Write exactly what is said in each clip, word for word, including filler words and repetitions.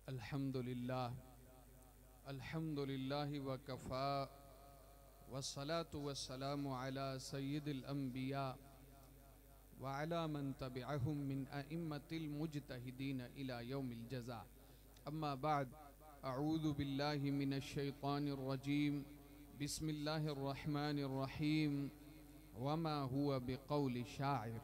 अल्हम्दुलिल्लाह अल्हम्दुलिल्लाहि व कफ़ा वस्सलातु वस्सलामु अला सय्यिदिल अंबिया व अला मन तबिअहुम मिन अइम्मतिल मुज्तहिदीन इला यौमिल जज़ा। अम्मा बाद, अऊज़ु बिल्लाहि मिनश शैतानिर रजीम, बिस्मिल्लाहिर रहमानिर रहीम, वमा हुवा बिक़ौलि शाइर।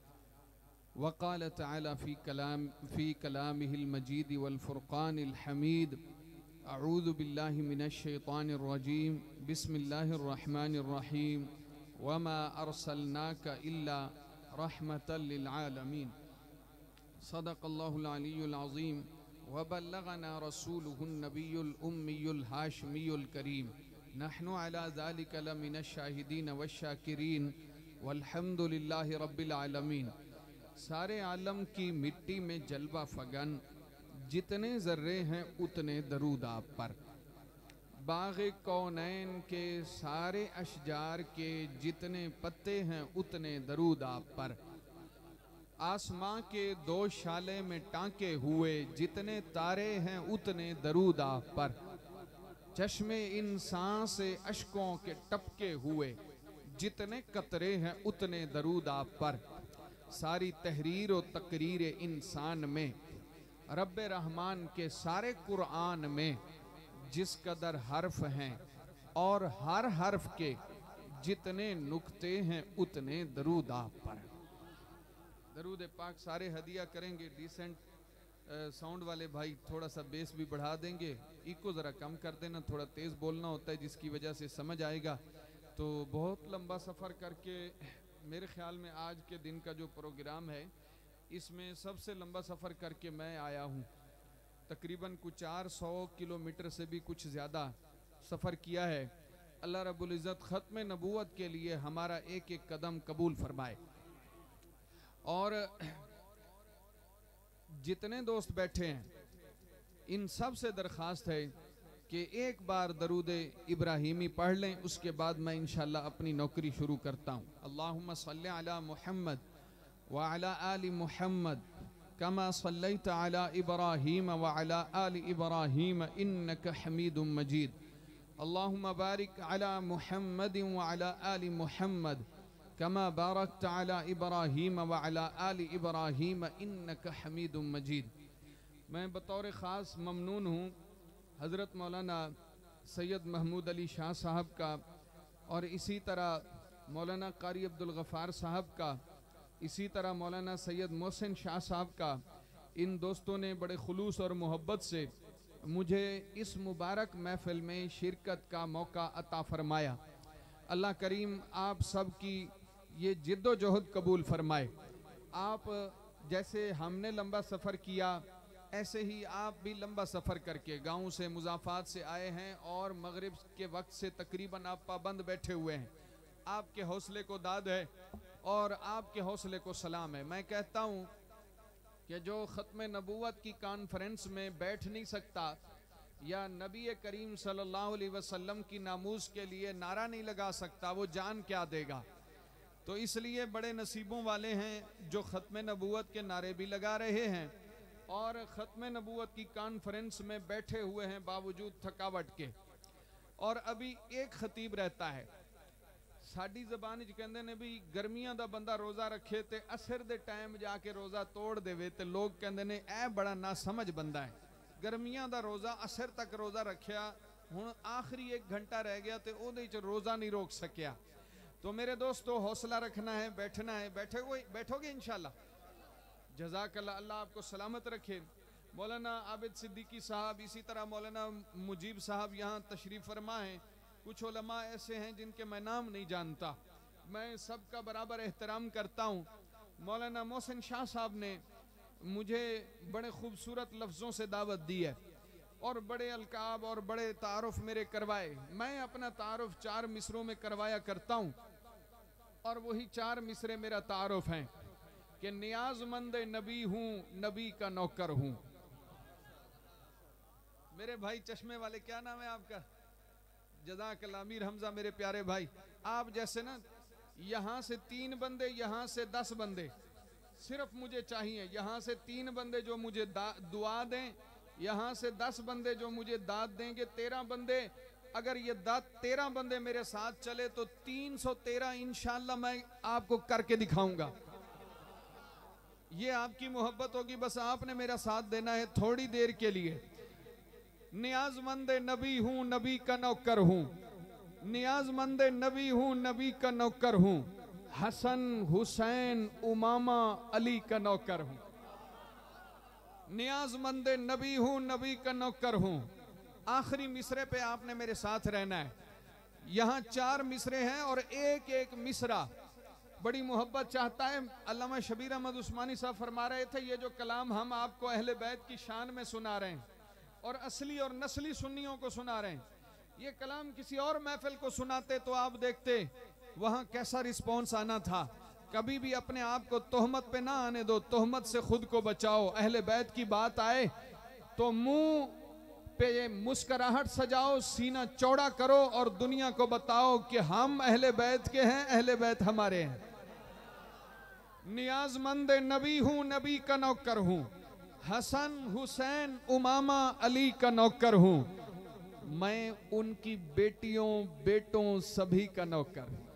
वक़ाल तआला फ़ी कलाम फ़ी कलामिहिल मजीद वल फ़ुरक़ानिल हमीद। अऊज़ु बिल्लाहि मिनश शैतानिर रजीम, बिस्मिल्लाहिर रहमानिर रहीम, वमा अरसलनाका इल्ला रहमतल लिल आलमीन। सदक़ल्लाहुल अलियुल अज़ीम व बल्लगना रसूलुहुन नबियुल उम्मियुल हाशिमियुल करीम। नहनु अला ज़ालिका लमिनश शाहिदीन वश्शाकिरीन वल्हम्दुलिल्लाहि रब्बिल आलमीन। सारे आलम की मिट्टी में जलवा फगन, जितने ज़र्रे हैं उतने दरूद आप पर। बाग़े कौनैन के सारे अशजार के जितने पत्ते हैं उतने दरूद आप पर। आसमां के दो शाले में टांके हुए जितने तारे हैं उतने दरूद आप पर। चश्मे इंसान से अश्कों के टपके हुए जितने कतरे हैं उतने दरूद आप पर। सारी तहरीर और तकरीर इंसान में, रब्बे रहमान के सारे कुरान में जिस कदर हर्फ हैं और हर हर्फ के जितने नुक्ते हैं उतने दरूद आप पर। दरूद पाक सारे हदिया करेंगे। डिसेंट साउंड वाले भाई थोड़ा सा बेस भी बढ़ा देंगे, इको ज़रा कम कर देना, थोड़ा तेज़ बोलना होता है जिसकी वजह से समझ आएगा। तो बहुत लंबा सफ़र करके मेरे ख्याल में आज के दिन का जो प्रोग्राम है इसमें सबसे लंबा सफ़र करके मैं आया हूँ। तकरीबन कुछ चार सौ किलोमीटर से भी कुछ ज़्यादा सफ़र किया है। अल्लाह रब्बुल इज़्ज़त ख़त्म नबूवत के लिए हमारा एक एक कदम कबूल फरमाए। और जितने दोस्त बैठे हैं इन सब से दरख्वास्त है कि एक बार दरूद इब्राहीमी पढ़ लें, उसके बाद मैं इंशाअल्लाह अपनी नौकरी शुरू करता हूँ। अल्लाहुम्मा सल्ली अला मुहम्मद व अला आलि मुहम्मद कमा सल्लैता अला इब्राहीम व अला आलि इब्राहीम इन्नका हमीदुम मजीद। अल्लाहुम्मा बारिक अला मुहम्मद व अला आलि मुहम्मद कमा बारकता अला इब्राहीम व अला आलि इब्राहीम इन्नका हमीदुम मजीद। मैं बतौर ख़ास ममनून हूँ हज़रत मौलाना सैयद महमूद अली शाह साहब का, और इसी तरह मौलाना कारी अब्दुल गफ़ार साहब का, इसी तरह मौलाना सैयद मोहसिन शाह साहब का। इन दोस्तों ने बड़े खुलूस और मोहब्बत से मुझे इस मुबारक महफ़िल में शिरकत का मौका अता फ़रमाया। अल्लाह करीम आप सब की ये जिद्दोजहद कबूल फ़रमाए। आप जैसे हमने लंबा सफ़र किया ऐसे ही आप भी लंबा सफ़र करके गाँव से मुज़ाफ़ात से आए हैं और मगरिब के वक्त से तकरीबन आप पाबंद बैठे हुए हैं। आपके हौसले को दाद है और आपके हौसले को सलाम है। मैं कहता हूँ कि जो ख़त्म नबूवत की कॉन्फ्रेंस में बैठ नहीं सकता या नबी करीम सल्लल्लाहु अलैहि वसल्लम की नामूस के लिए नारा नहीं लगा सकता, वो जान क्या देगा। तो इसलिए बड़े नसीबों वाले हैं जो ख़त्म नबूवत के नारे भी लगा रहे हैं और ख़त्म नबूवत की कॉन्फ्रेंस में बैठे हुए हैं बावजूद थकावट के। और अभी एक खतीब रहता है, साड़ी ज़बान च कहंदे ने भी गर्मियां दा बंदा रोज़ा रखे ते असर दे टाइम जाके रोज़ा तोड़ देवे ते लोग कहंदे ने ऐ बड़ा ना समझ बंदा है। गर्मियां दा रोज़ा असर तक रोज़ा रखिया, हुण आखिरी एक घंटा रह गया ते ओदे च रोज़ा नहीं रोक सकिया। तो मेरे दोस्तों हौसला रखना है, बैठना है। बैठे हुए बैठोगे इंशाल्लाह। जज़ाकल्लाह, अल्लाह आपको सलामत रखे। मौलाना आबिद सिद्दीकी साहब, इसी तरह मौलाना मुजीब साहब यहाँ तशरीफ़ फरमा हैं। कुछ उलमा ऐसे हैं जिनके मैं नाम नहीं जानता, मैं सबका बराबर एहतराम करता हूँ। मौलाना मोहसिन शाह साहब ने मुझे बड़े खूबसूरत लफ्ज़ों से दावत दी है और बड़े अलकाब और बड़े तारुफ मेरे करवाए। मैं अपना तारुफ चार मिसरों में करवाया करता हूँ और वही चार मिसरे मेरा तारुफ हैं कि नियाज़मंद नबी हूँ, नबी का नौकर हूँ। मेरे भाई चश्मे वाले, क्या नाम है आपका? जज़ाकल्लाह, अमीर हमजा, मेरे प्यारे भाई। आप जैसे ना यहाँ से तीन बंदे, यहाँ से दस बंदे, सिर्फ मुझे चाहिए यहाँ से तीन बंदे जो मुझे दुआ दें, यहां से दस बंदे जो मुझे दाद देंगे, तेरह बंदे, अगर ये दाद तेरह बंदे मेरे साथ चले तो तीन सौ तेरह इंशाल्लाह मैं आपको करके दिखाऊंगा। ये आपकी मोहब्बत होगी, बस आपने मेरा साथ देना है थोड़ी देर के लिए। नियाजमंद नबी हूं, नबी का नौकर हूं, नियाजमंद नबी हूं, नबी का नौकर हूं, हसन हुसैन उमामा अली का नौकर हूं। नियाजमंद नबी हूं, नबी का नौकर हूं। आखिरी मिसरे पे आपने मेरे साथ रहना है। यहां चार मिसरे हैं और एक एक मिसरा बड़ी मोहब्बत चाहता है। अल्लामा शबीर अहमद उस्मानी साहब फरमा रहे थे, ये जो कलाम हम आपको अहले बैत की शान में सुना रहे हैं और असली और नस्ली सुन्नियों को सुना रहे हैं, ये कलाम किसी और महफिल को सुनाते तो आप देखते वहां कैसा रिस्पॉन्स आना था। कभी भी अपने आप को तोहमत पे ना आने दो, तोहमत से खुद को बचाओ। अहले बैत की बात आए तो मुंह पे मुस्कुराहट सजाओ, सीना चौड़ा करो और दुनिया को बताओ कि हम अहले बैत के हैं, अहले बैत हमारे हैं। नियाजमंद नबी हूं, नबी का नौकर हूं, हसन हुसैन उमामा अली का नौकर हूं, मैं उनकी बेटियों बेटों सभी का नौकर हूं,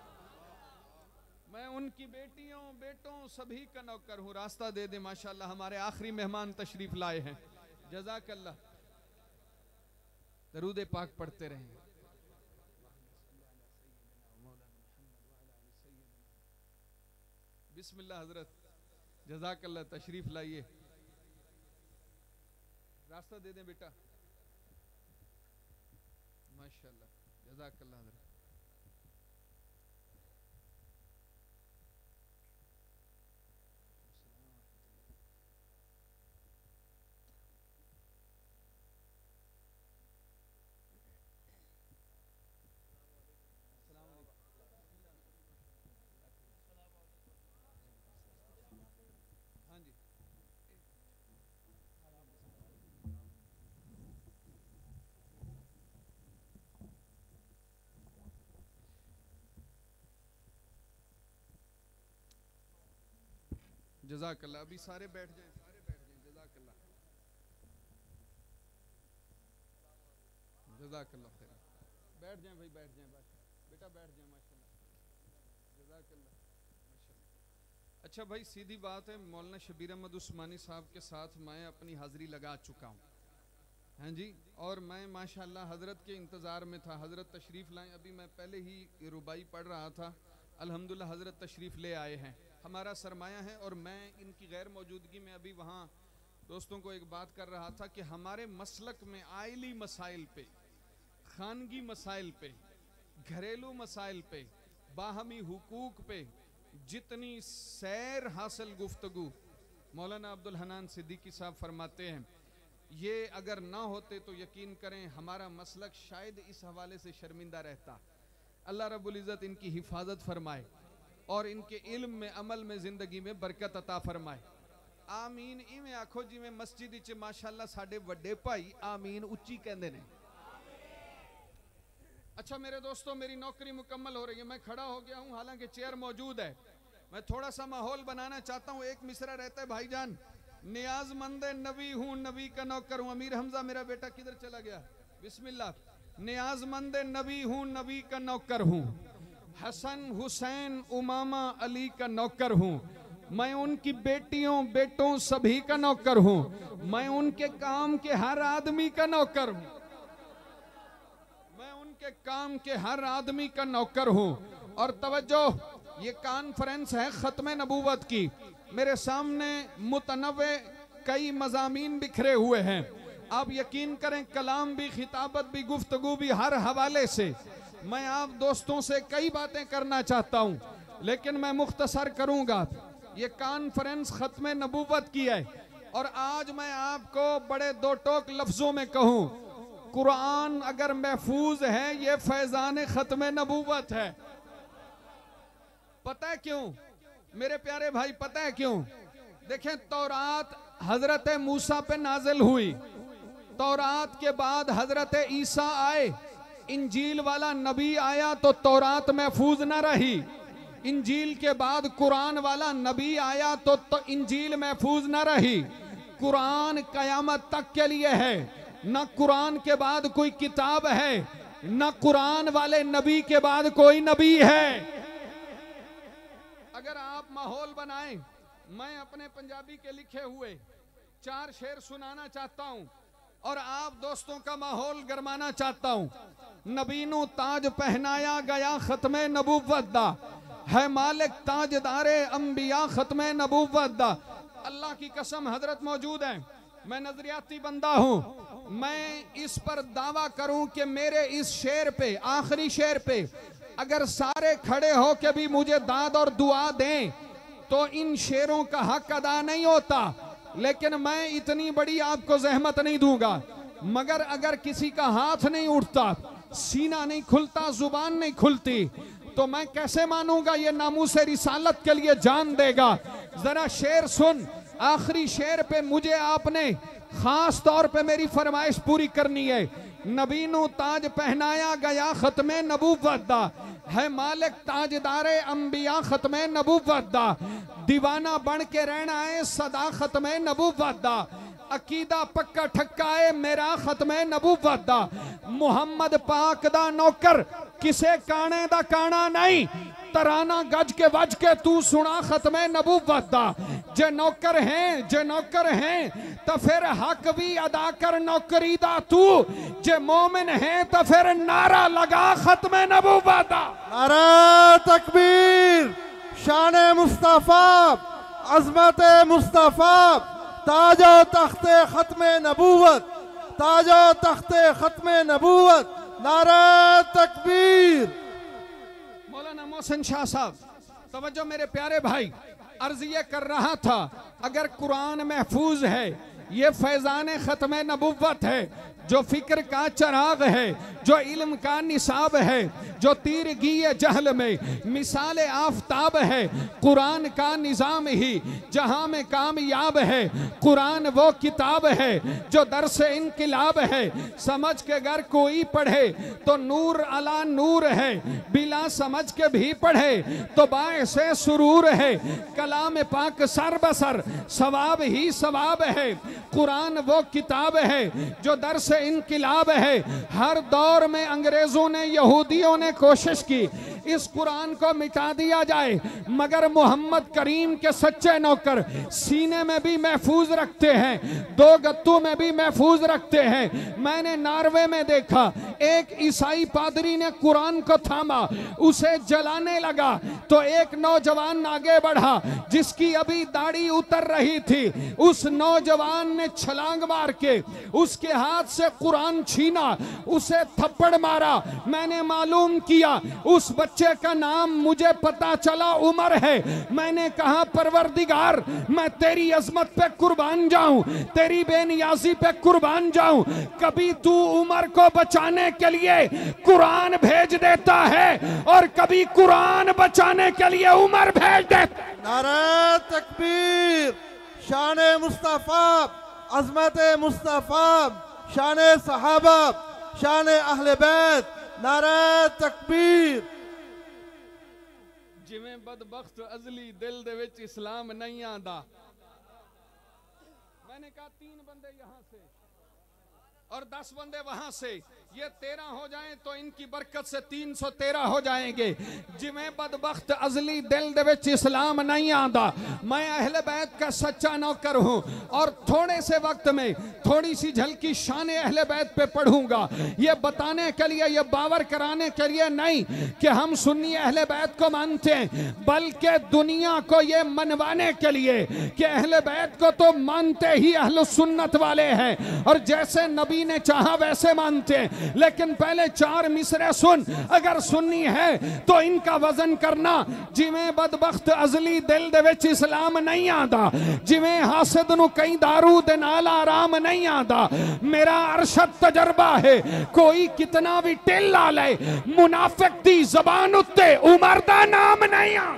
मैं उनकी बेटियों बेटों सभी का नौकर हूं। रास्ता दे दे माशाल्लाह, हमारे आखिरी मेहमान तशरीफ लाए हैं। जज़ाकल्लाह। दरूद पाक पढ़ते रहें। बिस्मिल्लाह हजरत, जज़ाकल्लाह, तशरीफ लाइए। रास्ता दे दें बेटा। माशाल्लाह, जज़ाकल्लाह हजरत। हाँ जी, जज़ाकल्लाह। अभी सारे बैठ जाएं, सारे बैठ जाएं। जज़ाकल्लाह, जज़ाकल्लाह खैर। बैठ जाएं भाई, बैठ जाएं बेटा, बैठ जाएं। माशाल्लाह, जज़ाकल्लाह, माशाल्लाह। अच्छा भाई, सीधी बात है, मौलाना शबीर अहमद उस्मानी साहब के साथ मैं अपनी हाजिरी लगा चुका हूँ, हाँ जी। और मैं माशाल्लाह हज़रत के इंतज़ार में था, हज़रत तशरीफ़ लाएं। अभी मैं पहले ही रुबाई पढ़ रहा था, अल्हम्दुलिल्लाह हज़रत तशरीफ़ ले आए हैं, हमारा सरमाया है। और मैं इनकी गैर मौजूदगी में अभी वहाँ दोस्तों को एक बात कर रहा था कि हमारे मसलक में आइली मसाइल पे, खानगी मसाइल पे, घरेलू मसाइल पे, बाहमी हुकूक पे जितनी सैर हासिल गुफ्तगू मौलाना अब्दुल हनान सिद्दीकी साहब फरमाते हैं, ये अगर ना होते तो यकीन करें हमारा मसलक शायद इस हवाले से शर्मिंदा रहता। अल्लाह रब्बुल इज़्ज़त इनकी हिफाजत फरमाए और इनके इल्म में, अमल में, जिंदगी में बरकत अता फरमाए। आमीन। इवें आखो जिवें मस्जिद च माशाअल्लाह साडे वड्डे भाई आमीन उच्ची कहंदे ने। अच्छा मेरे दोस्तों, मेरी नौकरी मुकम्मल हो रही है, मैं खड़ा हो गया हूँ, हालांकि चेयर मौजूद है। मैं थोड़ा सा माहौल बनाना चाहता हूँ। एक मिसरा रहता है भाईजान, नियाजमंद नबी हूँ, नबी का नौकर हूँ। अमीर हमजा मेरा बेटा किधर चला गया? बिस्मिल्लाह। नियाजमंद नबी हूँ, नबी का नौकर हूँ, हसन हुसैन उमामा अली का नौकर हूँ, मैं उनकी बेटियों बेटों सभी का नौकर हूँ, मैं उनके काम के हर आदमी का नौकर हूँ, मैं उनके काम के हर आदमी का नौकर हूँ। और तवज्जो, ये कॉन्फ्रेंस है खत्म नबूवत की, मेरे सामने मुतनव्वे कई मज़ामीन बिखरे हुए हैं। आप यकीन करें, कलाम भी, खिताबत भी, गुफ्तगू भी, हर हवाले से मैं आप दोस्तों से कई बातें करना चाहता हूँ, लेकिन मैं मुख्तसर करूँगा। ये कॉन्फ्रेंस खत्म नबूवत की है और आज मैं आपको बड़े दो टोक लफ्जों में कहूँ, कुरान अगर महफूज है, ये फैजान खत्म नबूवत है। पता है क्यों मेरे प्यारे भाई? पता है क्यों? देखें, तौरात हजरत मूसा पे नाजिल हुई, तौरात के बाद हजरत ईसा आए, इंजील वाला नबी आया तो तौरात महफूज न रही। इंजील के बाद कुरान वाला नबी आया तो, तो इंजील महफूज न रही। कुरान कयामत तक के लिए है, न कुरान के बाद कोई किताब है, न कुरान वाले नबी के बाद कोई नबी है। अगर आप माहौल बनाएं, मैं अपने पंजाबी के लिखे हुए चार शेर सुनाना चाहता हूं और आप दोस्तों का माहौल गरमाना चाहता हूं। नबी नू ताज पहनाया गया खत्मे नबूवत दा, है मालिक ताजदारे अंबिया खत्मे नबूवत दा। अल्लाह की कसम हजरत मौजूद है, मैं नजरियाती बंदा हूं, मैं इस पर दावा करूं कि मेरे इस शेर पे, आखिरी शेर पे अगर सारे खड़े हो के भी मुझे दाद और दुआ दें तो इन शेरों का हक अदा नहीं होता। लेकिन मैं इतनी बड़ी आपको जहमत नहीं दूंगा, मगर अगर किसी का हाथ नहीं उठता, सीना नहीं खुलता, जुबान नहीं खुलती, तो मैं कैसे मानूंगा ये नामूसे रिसालत के लिए जान देगा। जरा शेर सुन, आखिरी शेर पे मुझे आपने खास तौर पे मेरी फरमाइश पूरी करनी है। नबी नू ताज पहनाया गया खत्मे नबूवत दा, है मालिक ताजदारे अंबिया खत्मे नबूवत दा। दीवाना बन के रहना है सदा खत्मे नबूवत दा, अकीदा पक्का ठक्का है मेरा खत्मे नबूवत दा। मुहम्मद पाक दा नौकर किसे काने दा काना नहीं, तराना गज के वज के तू सुना खत्मे नबूवत दा। जे नौकर हैं, जे नौकर हैं तो फिर हक भी अदा कर नौकरी दा तू, जे मोमिन हैं तो फिर नारा लगा खत्मे नबूवत दा। नारा तकबीर, शान मुस्तफा, अजमत मुस्तफा, ताजो तख्ते खत्मे नबूवत, ताजो तख्ते खत्मे नबूवत, नारा तकबीर। मौलाना मोहसिन शाह साहब, तवज्जो मेरे प्यारे भाई, अर्ज ये कर रहा था, अगर कुरान महफूज है, ये फैजान खत्मे नबूवत है, जो फिक्र का चराग है, जो इल्म का निसाब है, जो तीरगी जहल में मिसाल आफताब है, कुरान का निज़ाम ही जहां में कामयाब है। कुरान वो किताब है जो दरस इनकिलाब है, समझ के अगर कोई पढ़े तो नूर अला नूर है, बिला समझ के भी पढ़े तो बायसे सुरूर है। कलाम पाक सर बसर सवाब ही सवाब है। कुरान वो किताब है जो दरस इनकिलाब है। हर दौर में अंग्रेजों ने, यहूदियों ने कोशिश की इस कुरान को मिटा दिया जाए, मगर मोहम्मद करीम के सच्चे नौकर सीने में भी महफूज रखते हैं, दो गत्तों में भी महफूज रखते हैं। मैंने नार्वे में देखा, एक ईसाई पादरी ने कुरान को थामा, उसे जलाने लगा तो एक नौजवान आगे बढ़ा जिसकी अभी दाढ़ी उतर रही थी। उस नौजवान ने छलांग मार के उसके हाथ से कुरान छीना, उसे थप्पड़ मारा। मैंने मालूम किया, उस बच्चे का नाम मुझे पता चला उमर है। मैंने कहा परवरदिगार, मैं तेरी अजमत पे कुर्बान जाऊं, तेरी बेनियाजी पे कुर्बान जाऊं, कभी तू उमर को बचाने के लिए कुरान भेज देता है और कभी कुरान बचाने के लिए उमर भेज देता है। नारा तकबीर, शान मुस्तफा, अजमत मुस्तफा, शान सहाबा, शान अहले बैत, नारा तकबीर। जिवें बदबख्त अजली दिल दे विच इस्लाम नहीं आंदा। मैंने कहा तीन बंदे यहां से और दस बंदे वहां से, ये तेरह हो जाएं तो इनकी बरकत से तीन सौ तेरह हो जाएंगे। जिवें बदबख्त अजली दिल दे विच इस्लाम नहीं आंदा। मैं अहले बैत का सच्चा नौकर हूं और थोड़े से वक्त में थोड़ी सी झलकी शान अहले बैत पे पढ़ूंगा, ये बताने के लिए, ये बावर कराने के लिए नहीं कि हम सुन्नी अहले बैत को मानते हैं, बल्कि दुनिया को ये मनवाने के लिए कि अहले बैत को तो मानते ही अहले सुन्नत वाले हैं और जैसे नबी ने चाहा वैसे मानते हैं। लेकिन पहले चार मिसरे सुन, अगर सुन्नी है तो इनका वजन करना। जिवें बदबख्त अजली दिल दे विच इस्लाम नहीं आंदा, जिवें हासद नु कई दारू दे नाल आराम नहीं आंदा। मेरा अरशद तजर्बा है, कोई कितना भी टिल ला ले, मुनाफिक दी ज़बान उत्ते उमर दा नाम नहीं आ।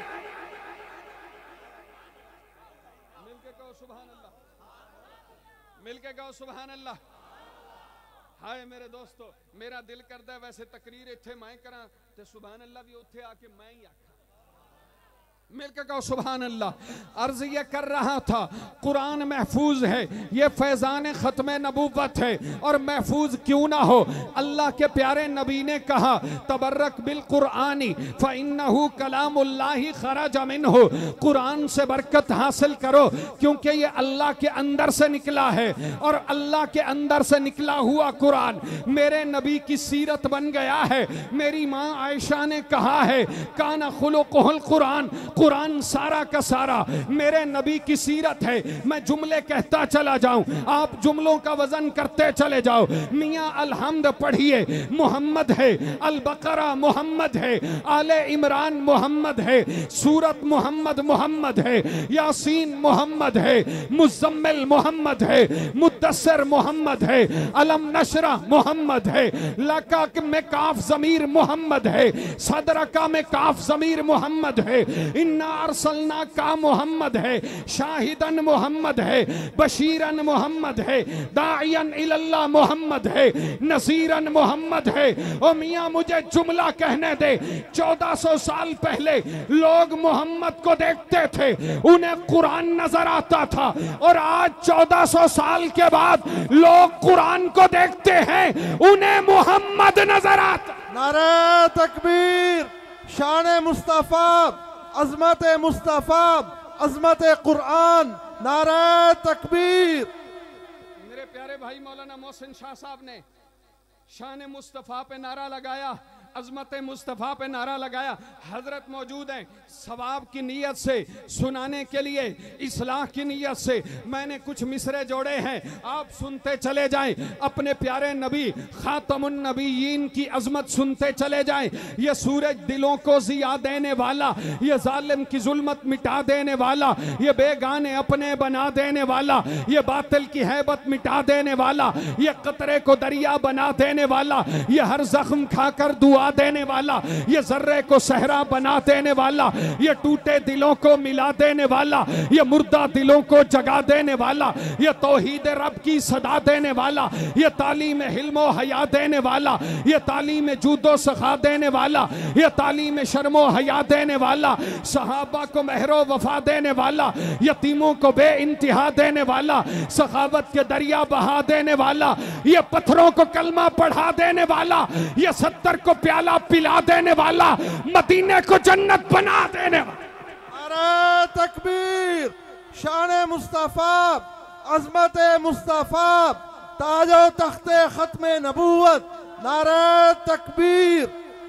मिलके कहो सुभान अल्लाह, मिलके कहो सुभान अल्लाह। हाय मेरे दोस्तों, मेरा दिल करता है वैसे तकरीर इत्थे मैं करा ते सुभान अल्लाह भी उत्थे आके मैं ही आखा। मिलकर कहो सुभान अल्लाह। अर्ज ये कर रहा था कुरान महफूज है, ये फैजान ख़त्म नबूवत है, और महफूज क्यों ना हो। अल्लाह के प्यारे नबी ने कहा तबर्रक बिल कुरानी फ़इन्नहु कलामुल्लाहि खरज मिन्हु, कुरान से बरकत हासिल करो क्योंकि ये अल्लाह के अंदर से निकला है, और अल्लाह के अंदर से निकला हुआ कुरान मेरे नबी की सीरत बन गया है। मेरी माँ आयशा ने कहा है काना खुलुकुहुल कुरान, कुरान सारा का सारा मेरे नबी की सीरत है। मैं जुमले कहता चला जाऊं, आप जुमलों का वजन करते चले जाओ। मियां अलहम्द पढ़िए, मोहम्मद है, अल बकरा मोहम्मद है, आले इमरान मोहम्मद है, सूरत मोहम्मद मोहम्मद है, यासीन मोहम्मद है, मुज़म्मिल मोहम्मद है, मुद्दस्सिर मोहम्मद है, अलम नशरा मोहम्मद है, लका में काफ ज़मीर मोहम्मद है, सदरका में काफ ज़मीर मोहम्मद है, इन्ना अरसलना का मोहम्मद है, शाहिदन मोहम्मद है, बशीरन मोहम्मद है, दाइयन इलल्लाह मोहम्मद है, नसीरन मोहम्मद है। ओ मियां मुझे जुमला कहने दे, चौदह सौ साल पहले लोग मोहम्मद को देखते थे, उन्हें कुरान नजर आता था, और आज चौदह सौ साल के बाद लोग कुरान को देखते हैं, उन्हें मोहम्मद नजर आता। नारे तकबीर, शान मुस्तफा, अजमत मुस्तफा, अजमत कुरान, नारे तकबीर। मेरे प्यारे भाई मौलाना मोहसिन शाह साहब ने शान मुस्तफा पे नारा लगाया, अजमत मुस्तफ़ा पे नारा लगाया। हजरत मौजूद हैं, सवाब की नीयत से सुनाने के लिए, इस्लाह की नीयत से मैंने कुछ मिसरे जोड़े हैं, आप सुनते चले जाएं। अपने प्यारे नबी खातमुन नबीयीन की अजमत सुनते चले जाएं। ये सूरज दिलों को जिया देने वाला, ये जालिम की जुल्मत मिटा देने वाला, ये बेगाने अपने बना देने वाला, ये बातिल की हैबत मिटा देने वाला, ये कतरे को दरिया बना देने वाला, ये हर जख्म खाकर दुआ देने वाला, ये जर्रे को सहरा बना देने वाला, ये टूटे दिलों को मिला देने वाला, ये मुर्दा दिलों को जगा देने वाला, ये तौहीद रब की सदा देने वाला, ये तालीम हिल्मो हया देने वाला, ये तालीम जूदो सखा देने वाला, ये तालीम शर्मो हया देने वाला, सहाबा को महरो वफा देने वाला, यतीमों को बे इंतहा देने वाला, सखावत के दरिया बहा देने वाला, ये पत्थरों को कलमा पढ़ा देने वाला, ये सत्तर को प्याला पिला देने वाला, मदीने को जन्नत बना देने वाला। नारे तकबीर, शान मुस्तफा, अजमत मुस्तफा, ताजो तख्ते खत्मे नबूवत, नारे तकबीर।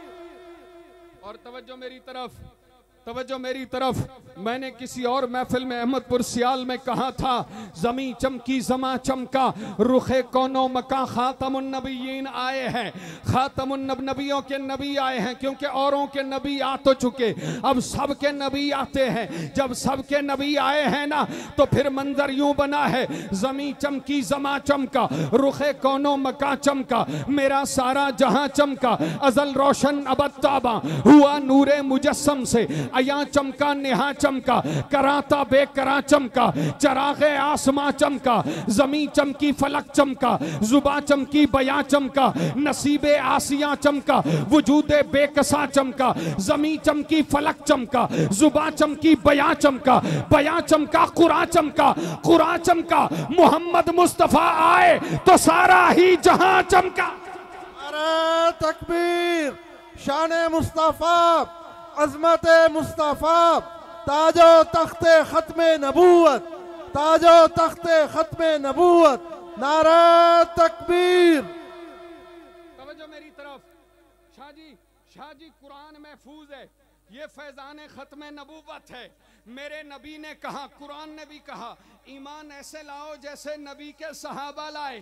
और तवज्जो मेरी तरफ, तवज्जो मेरी तरफ। मैंने किसी और महफिल में अहमदपुर सियाल में कहा था, जमी चमकी जमा चमका, रुखे कोनो मका, खातमुन नबीयीन आए हैं, खातमुन नबियों के नबी आए हैं, क्योंकि औरों के नबी आ तो चुके, अब सबके नबी आते हैं। जब सबके नबी आए हैं ना, तो फिर मंजर यूं बना है, जमी चमकी जमा चमका, रुखे कोनो मका चमका, मेरा सारा जहां चमका, अजल रोशन अबद ताबा हुआ नूरे मुजस्सम से, अया चमका नेहा चमका, कराता बेकरा चमका, चरागे आसमां चमका, जमी चमकी फलक चमका, जुबा चमकी बया चमका, नसीबे आसिया चमका, वजूदे बेकसा चमका, जमी चमकी फलक चमका, जुबा चमकी बया चमका, बया चमका कुरान चमका, कुरान चमका मोहम्मद मुस्तफा आए तो सारा ही जहां चमका। नारे तकबीर, शान मुस्तफा, अजमत मुस्तफा, ताजो तख्ते खत्मे नबूवत, ताजो तख्ते खत्मे नबूवत, नारे तकबीर। तवज्जो मेरी तरफ। शाहजी, शाहजी कुरान महफूज है, ये फैजान खत्मे नबूवत है। मेरे नबी ने कहा, कुरान ने भी कहा, ईमान ऐसे लाओ जैसे नबी के सहाबा लाए।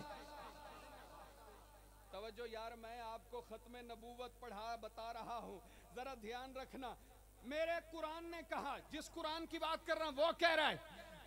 तवज्जो यार, मैं आपको खत्मे नबूवत पढ़ा बता रहा हूँ, जरा ध्यान रखना। मेरे कुरान ने कहा, जिस कुरान की बात कर रहा हूं वो कह रहा है,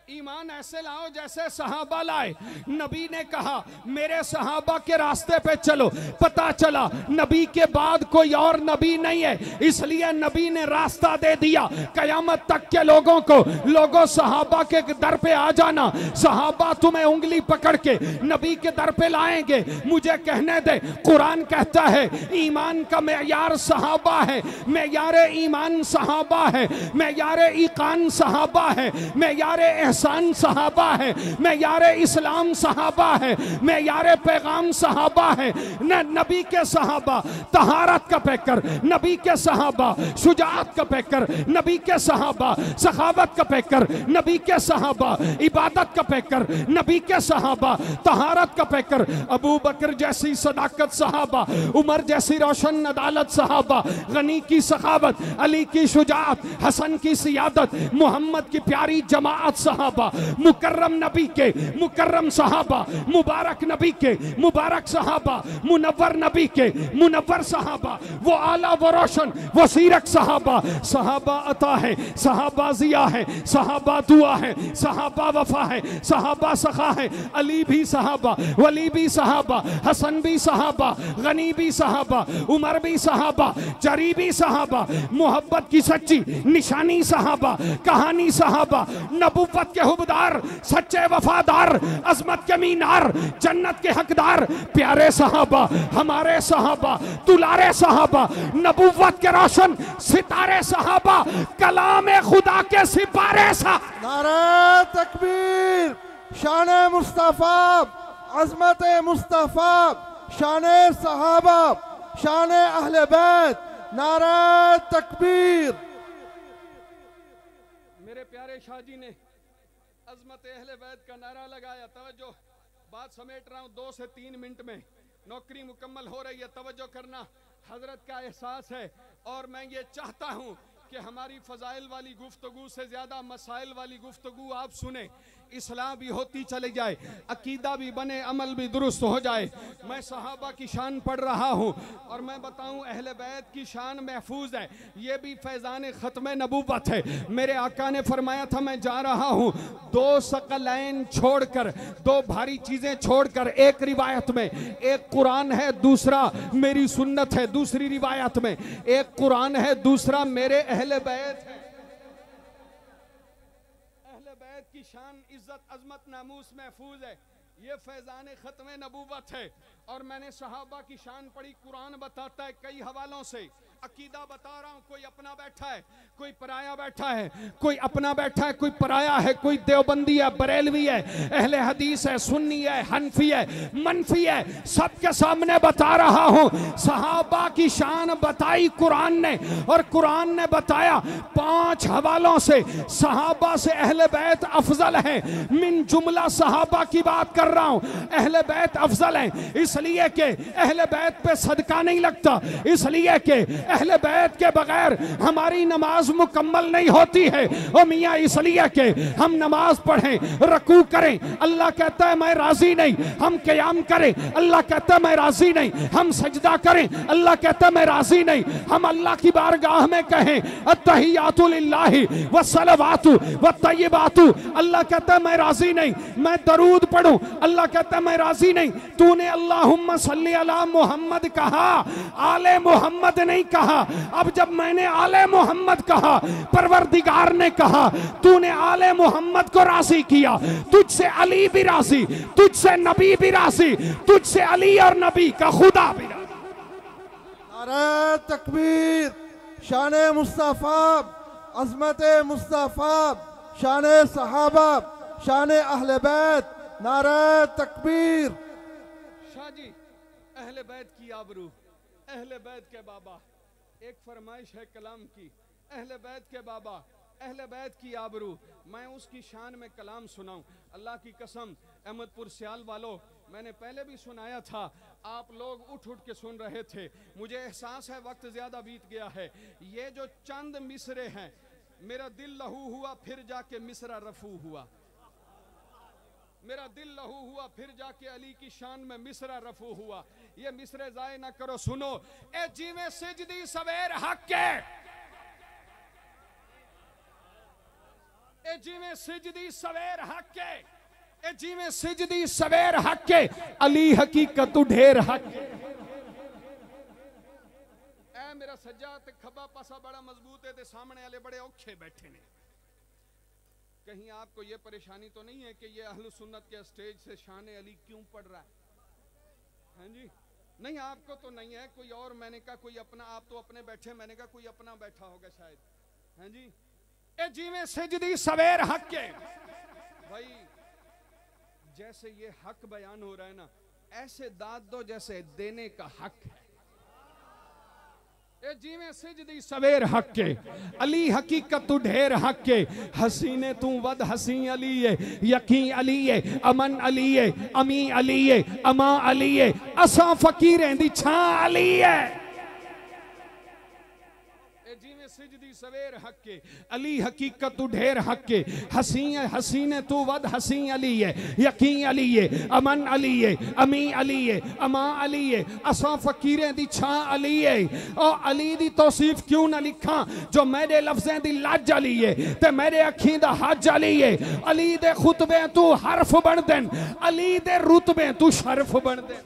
ईमान ऐसे लाओ जैसे सहाबा लाए। नबी ने कहा मेरे सहाबा के रास्ते पे चलो, पता चला नबी के बाद कोई और नबी नहीं है, इसलिए नबी ने रास्ता दे दिया कयामत तक के लोगों को, लोगों सहाबा के दर पे आ जाना, सहाबा तुम्हें उंगली पकड़ के नबी के दर पे लाएंगे। मुझे कहने दे, कुरान कहता है ईमान का मेयार सहाबा है, मेयार ईमान सहाबा है, मेयार ईकान सहाबा है, मेयार एहसान सहाबा है, मेयार इस्लाम सहाबा है, मेयार पैगाम सहाबा है। न नबी के सहाबा तहारत का पैकर, नबी के सहाबा शुजाअत का पैकर, नबी के सहाबा सखावत का पैकर, नबी के सहाबा इबादत का पैकर, नबी के सहाबा तहारत का पैकर। अबू बकर जैसी सदाकत सहाबा, उमर जैसी रोशन अदालत सहाबा, गनी की सखावत, अली की शुजाअत, हसन की सियादत, मोहम्मद की प्यारी जमाअत सहाबा, मुकर्रम नबी के मुकर्रम सहाबा, मुबारक नबी के मुबारक सहाबा, मुनव्वर नबी के मुनव्वर सहाबा, वो आला वो रोशन वो सीरक सहाबा। सहाबा अता है, सहाबा जिया है, सहाबा दुआ है, सहाबा वफा है, सहाबा सखा है। अली भी सहाबा, वली भी सहाबा, हसन भी सहाबा, गनी भी सहाबा, उमर भी सहाबा, जरी भी सहाबा, मोहब्बत की सच्ची निशानी सहाबा, कहानी सहाबा, नबुव्वत के हुबदार, सच्चे वफादार, अजमत के मीनार, जन्नत के हकदार, प्यारे सहाबा, हमारे सहाबा, दुलारे सहाबा, नबुव्वत के रोशन सितारे सहाबा, कलाम खुदा के सिपारे सहाबा। नारे तकबीर, शाने मुस्तफा, अजमत मुस्तफा, शाने सहाबा, शाने अहले बैत, नारे तकबीर। मेरे प्यारे शाह जी ने अजमत अहले बैत का नारा लगाया। तवज्जो, बात समेट रहा हूँ, दो से तीन मिनट में नौकरी मुकम्मल हो रही है, तवज्जो करना। हजरत का एहसास है और मैं ये चाहता हूँ कि हमारी फजाइल वाली गुफ्तगू से ज्यादा मसाइल वाली गुफ्तगू आप सुने, इस्लाह भी होती चली जाए, अकीदा भी बने, अमल भी दुरुस्त हो जाए। मैं सहाबा की शान पढ़ रहा हूँ और मैं बताऊँ अहले बैत की शान महफूज है, ये भी फैज़ान ख़त्म नबूवत है। मेरे आका ने फरमाया था मैं जा रहा हूँ दो सकलैन छोड़कर, दो भारी चीज़ें छोड़कर, एक रिवायत में एक कुरान है, दूसरा मेरी सुन्नत है, दूसरी रिवायत में एक कुरान है, दूसरा मेरे अहले बैत है। अहले बैत की शान, इज्जत, अजमत, नामूस महफूज है, ये फैज़ान ख़त्म नबूवत है। और मैंने सहाबा की शान पढ़ी, कुरान बताता है कई हवालों से, अकीदा बता रहा हूँ, कोई अपना बैठा है, कोई पराया बैठा है, कोई अपना बैठा है, कोई पराया है, कोई देवबंदी है, बरेलवी है, अहले हदीस है, सुन्नी है, हनफी है, मनफी है, सबके सामने बता रहा हूँ। सहाबा की शान बताई कुरान ने, और कुरान ने बताया पांच हवालों से सहाबा से अहले बैत अफजल है। मिन जुमला सहाबा की बात कर रहा हूँ, अहले बैत अफजल है, इसलिए कि अहले बैत पे सदका नहीं लगता, इसलिए कि अहले बैत के बगैर हमारी नमाज मुकम्मल नहीं होती है। ओ मियाँ, इसलिए कि हम नमाज पढ़ें, रकू करें, अल्लाह कहता है मैं राजी नहीं, हम क़याम करें, अल्लाह कहता है मैं राजी नहीं, हम सजदा करें, अल्लाह कहता है मैं राजी नहीं, हम अल्लाह की बारगाह में कहें अत्तहियातु लिल्लाहि वस्सलवातु वत्तय्यिबातु, अल्लाह कहता है मैं राजी नहीं, मैं दरूद पढ़ूं, अल्लाह कहता है मैं राजी नहीं। तूने अल्लाहुम्मा सल्ली अला मोहम्मद कहा, आले मोहम्मद नहीं कहा। अब जब मैंने आले मोहम्मद कहा, परवरदिगार ने कहा, तूने आले मोहम्मद को राजी किया, तुझसे अली भी राजी, तुझसे नबी भी राजी, तुझसे अली और नबी का खुदा भी राजी। नारे तकबीर, शाने मुस्तफा, अजमत मुस्तफा, शाने सहाबा, शाने अहले बैत, नारे तकबीर। शाह जी, अहले बैत की आबरू, अहले बैत के बाबा, एक फरमाइश है कलाम की, अहले बैत के बाबा, अहले बैत की आबरू, मैं उसकी शान में कलाम सुनाऊं। अल्लाह की कसम, अहमदपुर सियाल वालों, मैंने पहले भी सुनाया था, आप लोग उठ उठ के सुन रहे थे, मुझे एहसास है वक्त ज्यादा बीत गया है। ये जो चंद मिसरे हैं, मेरा दिल लहू हुआ फिर जाके मिसरा रफू हुआ, मेरा दिल लहू हुआ फिर जाके अली की शान में मिसरा रफू हुआ। ये मिसरे जाए ना करो, सुनो। ए जीवे सिजदी सवेर हक के, ए ए जिवें सिजदी सवेर हक के, ए जिवें सिजदी सवेर हक के, अली हकीकत तू ढेर हक के। ए मेरा सज्जा ते खब्बा पासा बड़ा मजबूत है, ते सामने वाले बड़े औखे बैठे ने। कहीं आपको ये परेशानी तो नहीं है कि ये अहले सुन्नत के स्टेज से शान अली क्यों पढ़ रहा है? हाँ जी, नहीं आपको तो नहीं है, कोई और, मैंने कहा कोई अपना, आप तो अपने बैठे, मैंने कहा कोई अपना बैठा होगा शायद। हाँ जी, ए जिवें सिजदी सवेर हक के, भाई जैसे ये हक बयान हो रहा है ना, ऐसे दाद दो जैसे देने का हक है। ए जिवें सिजदी सवेर हक के, अली हकीकत तू ढेर हक के, हसीने तू वद हसी अली है, यकीन अली है, अमन अली है, अमी अली है, अमा अली है, असा फकीरें दी छां अली है। ए जिवें सिजदी सवेर हक के, अली हकीकत तू ढेर हक के, हसी हसीने तू वद हसी अली है, यकीन अली है, अमन अली है, अमी अली है, अमा अली है, असा फकीरें दी छां अली है। और अली दी तौसीफ क्यों ना लिखा जो मेरे लफ्ज़ें दी लज अली है, ते मेरे अखीं दा हज अली है। अली दे खुतबे तू हरफ बन देन, अली दे रुतबे तू शरफ बन देन,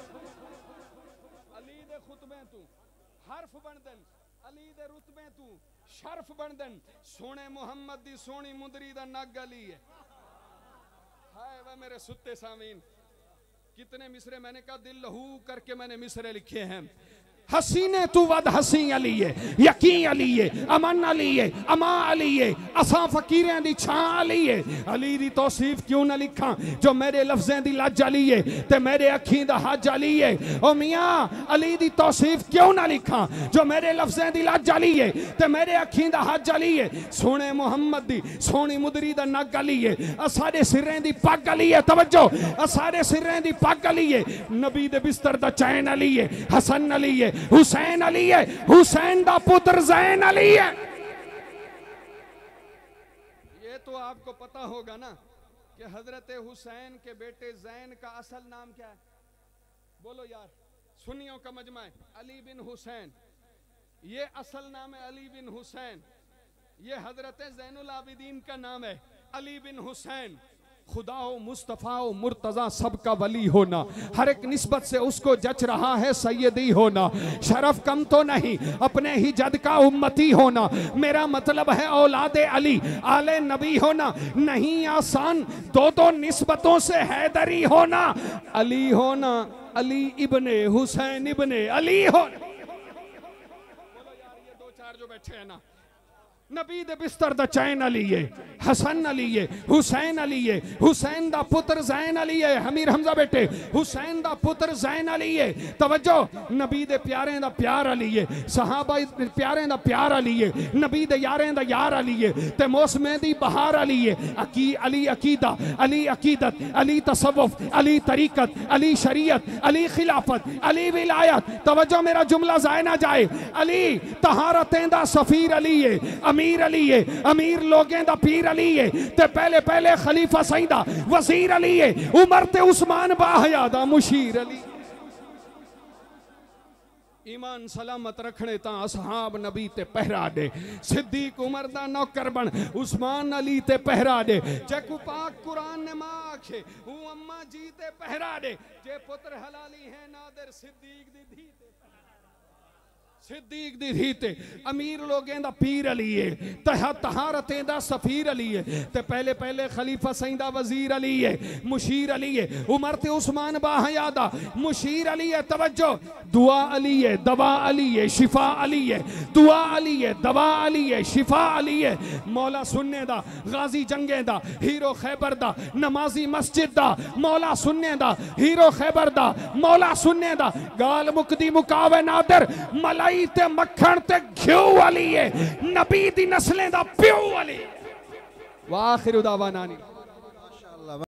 अली दे खुतबे तू हरफ बन देन, अली दे रुतबे तू शरफ बन देन। सोने मुहम्मद दी सोनी मुंदरी दा नग अली है। हाय वह मेरे सुत्ते सामीन, कितने मिसरे मैंने कहा दिल लहू करके मैंने मिसरे लिखे हैं। हसीने तू वद हसी अली है, यकीन अली है, अमन अली है, अमा अली है, असा फकीरें दी छां अली है। अली दी तौसीफ क्यों ना लिखा जो मेरे लफ्ज़ें दी लज अली है, ते मेरे अखीं दा हज अली है। ओ मियां अली दी तौसीफ क्यों ना लिखा जो मेरे लफ्ज़ें दी लज अली है, ते मेरे अखीं दा हज अली है। सोने मुहम्मद दी सोनी मुदरी दा नग अली है, सारे सिरें दी पग अली है। तवज्जो, सारे सिरें दी पग अली है। नबी दे बिस्तर दा चैन अली है, हसन अली है, हुसैन अली है, हुसैन दा पुत्र जैन अली है। ये तो आपको पता होगा ना कि हजरत हुसैन के बेटे जैन का असल नाम क्या है? बोलो यार, सुन्नियों का मजमा है, अली बिन हुसैन। ये असल नाम है अली बिन हुसैन, ये हजरत जैनुल आबिदीन का नाम है अली बिन हुसैन। खुदा हो, मुस्तफ़ा हो, मुर्तज़ा सबका वली होना, हर एक निस्बत से उसको जच रहा है सैयदी होना। शरफ कम तो नहीं, अपने ही जद का उम्मती होना। मेरा मतलब है औलादे अली आले नबी होना। नहीं आसान दो दो निस्बतों से हैदरी होना। अली होना, अली इब्ने हुसैन इब्ने अली होना। बोलो यार, ये दो चार जो बैठे हैं ना, नबी दे बिस्तर दा चैन अली है, हसन अली है, हुसैन अली है, हुसैन दा पुत्र जैन अली है। हमीर हमजा बेटे, हुसैन दा पुत्र जैन अली है। तवज्जो, नबी दे प्यारे दा प्यार अली है, सहाबा प्यारे दा प्यार अली है, नबी दे यारें दा यार अली है, ते मौसमे दी बहार अली है। अकी अली अकीदा, अली अकीदत, अली तसव्वुफ, अली तरीकत, अली शरीयत, अली खिलाफत, अली विलायत। तवज्जो, मेरा जुमला जाए ना जाए। अली तहारतें दा सफीर अली है, अमीर अली है, अमीर लोगें दा पीर अली है, ते पहले पहले खलीफा सईदा वजीर अली है, उमर ते उस्मान बाहयादा मुशीर अली। ईमान सलामत रखने ता असहाब नबी ते पहरा दे, सिद्दीक उमर दा नौकर बन, उस्मान अली ते पहरा दे। जकु पाक कुरान ने माखे हूँ अम्मा जी ते पहरा दे, जे पुत्र हलाली है नादर सिद्दीक दी धी ते सिद्दीक दी धी ते अमीर लोगें दा पीर अली है, तहा तहारतें दा सफीर अली है, ते पहले पहले खलीफा सईदा वजीर अली है, मुशीर अली है, उमर ते उस्मान बाहयादा मुशीर अली है। तवज्जो, दुआ अली है, दवा अली है, शिफा अली है, दुआ अली है, दवा अली है, शिफा अली है। मौला सुन्ने दा, गाजी जंगे दा, हीरो खैबर दा, नमाजी मस्जिद दा, मौला सुन्ने दा, हीरो खैबर दा, मौला सुन्ने दा, गाल मुकदी मुकावे नादर, मलाई ते मक्खन ते घ्यू वाली है, नबी दी नस्लें दा प्यो वाली। वाखिर दावाना।